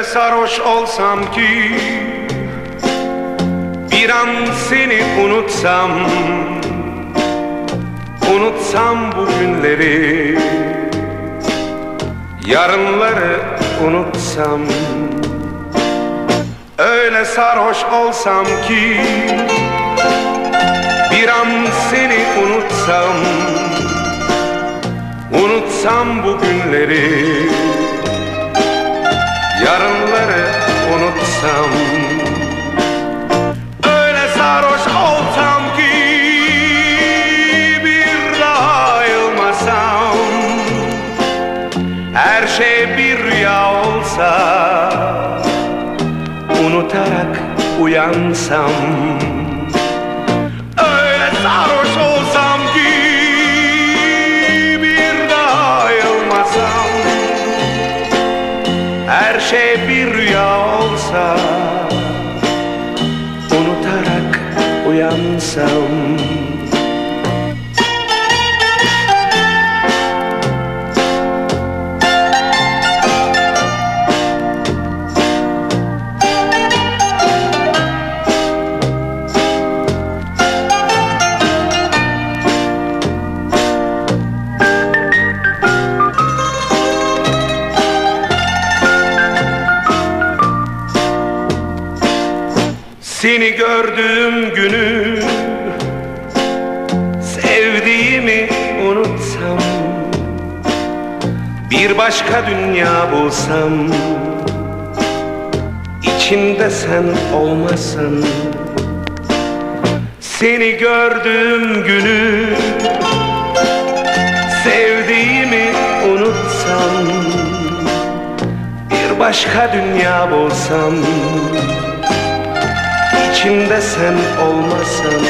Öyle sarhoş olsam ki bir an seni unutsam, unutsam bu günleri, yarınları unutsam. Öyle sarhoş olsam ki bir an seni unutsam, unutsam bu günleri, yarınları unutsam. Öyle sarhoş olsam ki bir daha ayılmasam, her şey bir rüya olsa, unutarak uyansam. Öyle sarhoş olsam ki bir daha ayılmasam, her şey bir rüya olsa, unutarak uyansam. Seni gördüğüm günü, sevdiğimi unutsam, bir başka dünya bulsam, içinde sen olmasan. Seni gördüğüm günü, sevdiğimi unutsam, bir başka dünya bulsam, İçimde sen olmasan.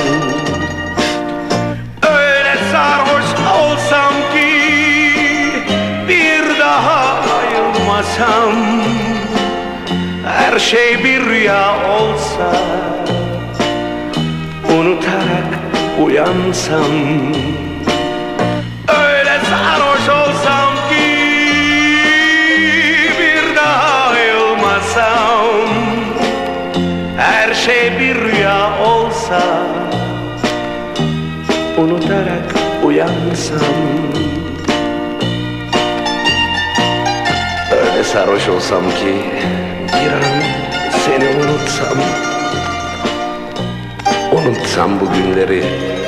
Öyle sarhoş olsam ki bir daha ayılmasam, her şey bir rüya olsa, unutarak uyansam. Öyle sarhoş olsam ki bir daha ayılmasam, her şey bir rüya olsa, unutarak uyansam. Öyle sarhoş olsam ki bir an seni unutsam, unutsam bu günleri,